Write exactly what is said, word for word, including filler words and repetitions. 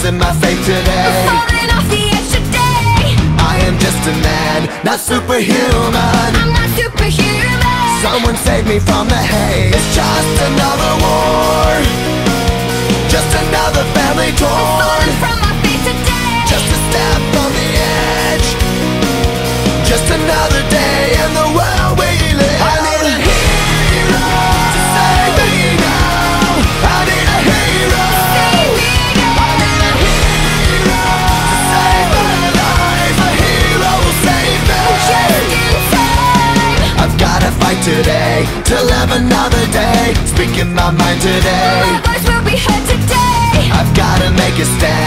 losing my faith today. Falling off the edge today. I am just a man, not superhuman. I'm not superhuman. Someone save me from the haze. It's just another war, just another family torn. Falling from my faith today. Just a step on the edge, just another day in the world we live. I need a hero to save me now. I need a hero. Save me now. I need a hero to save my life. A hero will save me. Just in time. I've gotta fight today to live another day. Speaking my mind today. My voice will be heard today. I've gotta make a stand.